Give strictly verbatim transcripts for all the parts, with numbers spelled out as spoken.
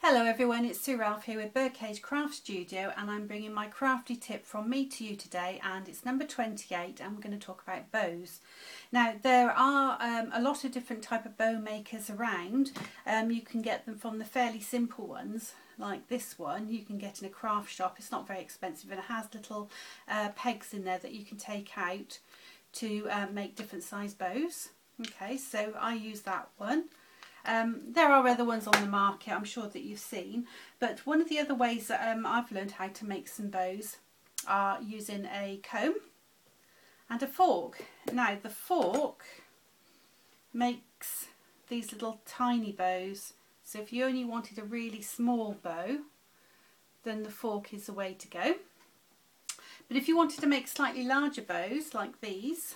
Hello everyone, it's Sue Ralph here with Birdcage Craft Studio, and I'm bringing my crafty tip from me to you today, and it's number twenty-eight, and we're going to talk about bows. Now there are um, a lot of different type of bow makers around. Um, you can get them from the fairly simple ones like this one you can get in a craft shop. It's not very expensive and it has little uh, pegs in there that you can take out to uh, make different size bows. Okay, so I use that one. Um, there are other ones on the market, I'm sure that you've seen, but one of the other ways that um, I've learned how to make some bows are using a comb and a fork. Now the fork makes these little tiny bows, so if you only wanted a really small bow, then the fork is the way to go. But if you wanted to make slightly larger bows like these,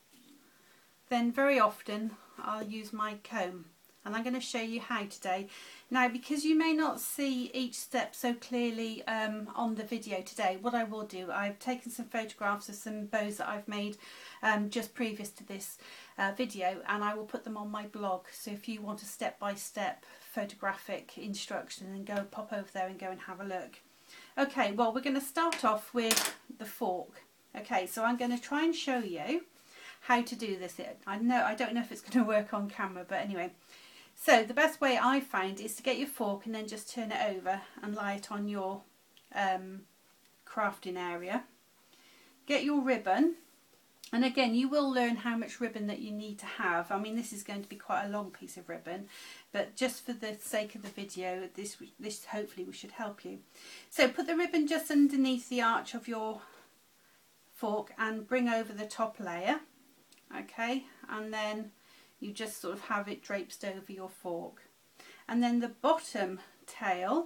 then very often I'll use my comb. And I'm going to show you how today. Now, because you may not see each step so clearly um, on the video today, what I will do, I've taken some photographs of some bows that I've made um, just previous to this uh, video, and I will put them on my blog. So if you want a step-by-step photographic instruction, then go pop over there and go and have a look. Okay, well, we're going to start off with the fork. Okay, so I'm going to try and show you how to do this. I know I don't know if it's going to work on camera, but anyway. So the best way I find is to get your fork and then just turn it over and lie it on your um, crafting area. Get your ribbon, and again you will learn how much ribbon that you need to have. I mean, this is going to be quite a long piece of ribbon, but just for the sake of the video, this, this hopefully we should help you. So put the ribbon just underneath the arch of your fork and bring over the top layer, okay, and then you just sort of have it draped over your fork. And then the bottom tail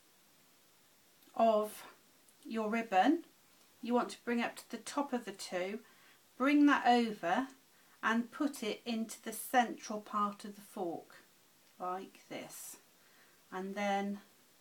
of your ribbon, you want to bring up to the top of the two, bring that over and put it into the central part of the fork, like this. And then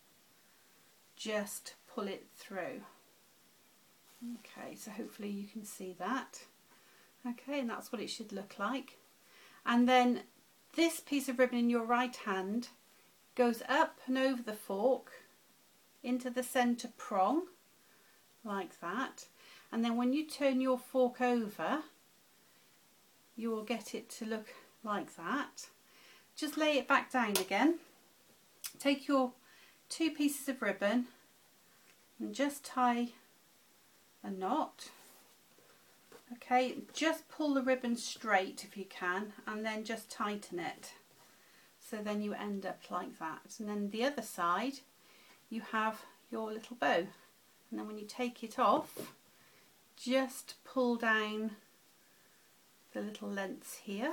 just pull it through. Okay, so hopefully you can see that. Okay, and that's what it should look like. And then this piece of ribbon in your right hand goes up and over the fork into the centre prong, like that. And then when you turn your fork over, you will get it to look like that. Just lay it back down again. Take your two pieces of ribbon and just tie a knot. Okay, just pull the ribbon straight if you can, and then just tighten it. So then you end up like that. And then the other side, you have your little bow. And then when you take it off, just pull down the little lengths here.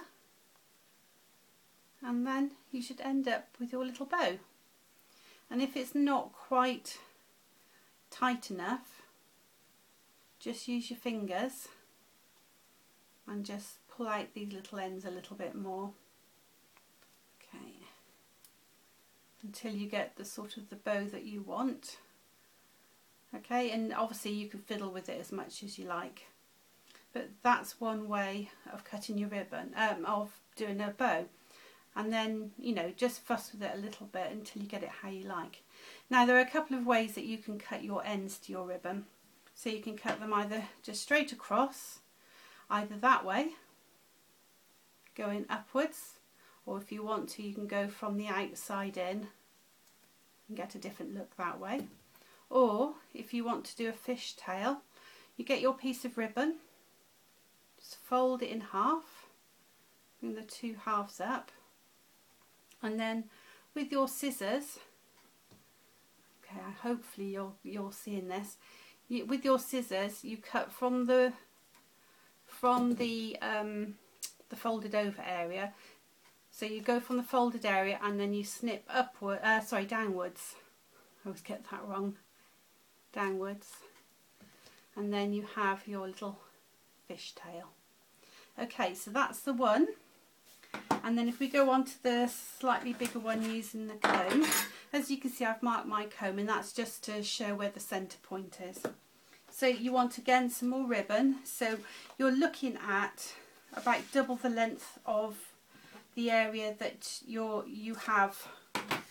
And then you should end up with your little bow. And if it's not quite tight enough, just use your fingers and just pull out these little ends a little bit more, okay, until you get the sort of the bow that you want. Okay, and obviously you can fiddle with it as much as you like, but that's one way of cutting your ribbon, um, of doing a bow. And then, you know, just fuss with it a little bit until you get it how you like. Now there are a couple of ways that you can cut your ends to your ribbon. So you can cut them either just straight across, either that way, going upwards, or if you want to, you can go from the outside in and get a different look that way. Or if you want to do a fishtail, you get your piece of ribbon, just fold it in half, bring the two halves up, and then with your scissors, okay, hopefully you're, you're seeing this, you, with your scissors you cut from the from the um, the folded over area. So you go from the folded area and then you snip upward, uh, sorry, downwards. I always get that wrong. Downwards. And then you have your little fishtail. Okay, so that's the one. And then if we go on to the slightly bigger one using the comb, as you can see I've marked my comb, and that's just to show where the centre point is. So you want again some more ribbon, so you're looking at about double the length of the area that you're, you have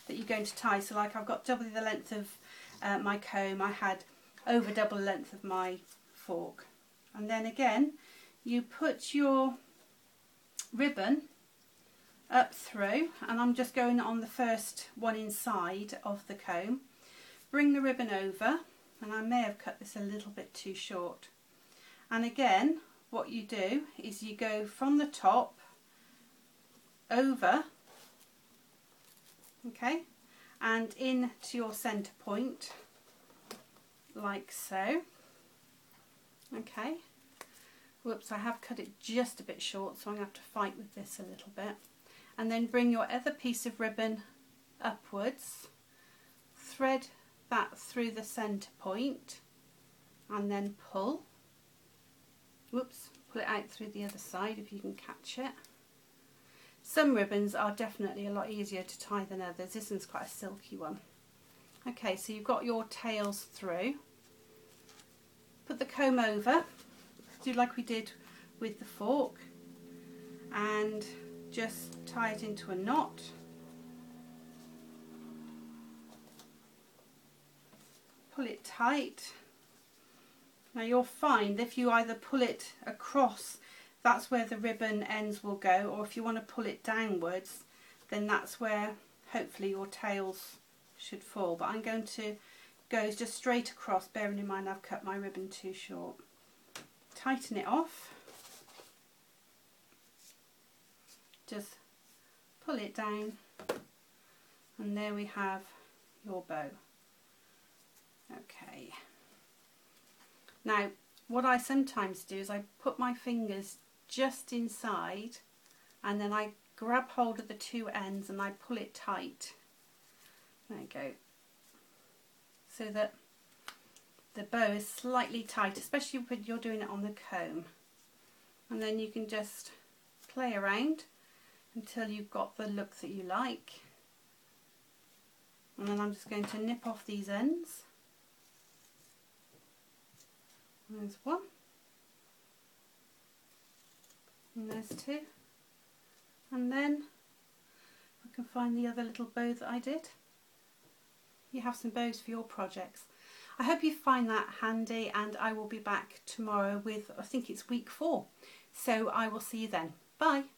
that you're going to tie. So like I've got double the length of uh, my comb, I had over double the length of my fork. And then again, you put your ribbon up through, and I'm just going on the first one inside of the comb. Bring the ribbon over, and I may have cut this a little bit too short. And again, what you do is you go from the top over, okay, and in to your centre point, like so. Okay, whoops, I have cut it just a bit short, so I'm going to have to fight with this a little bit. And then bring your other piece of ribbon upwards, thread that through the centre point, and then pull. Whoops, pull it out through the other side if you can catch it. Some ribbons are definitely a lot easier to tie than others. This one's quite a silky one. Okay, so you've got your tails through. Put the comb over, do like we did with the fork, and just tie it into a knot. Pull it tight. Now you'll find if you either pull it across, that's where the ribbon ends will go, or if you want to pull it downwards, then that's where hopefully your tails should fall. But I'm going to go just straight across, bearing in mind I've cut my ribbon too short. Tighten it off. Just pull it down, and there we have your bow. Okay. Now, what I sometimes do is I put my fingers just inside, and then I grab hold of the two ends and I pull it tight. There you go. So that the bow is slightly tight, especially when you're doing it on the comb. And then you can just play around until you've got the look that you like. And then I'm just going to nip off these ends. There's one, and there's two, and then I can find the other little bow that I did. You have some bows for your projects. I hope you find that handy, and I will be back tomorrow with, I think it's week four, so I will see you then. Bye.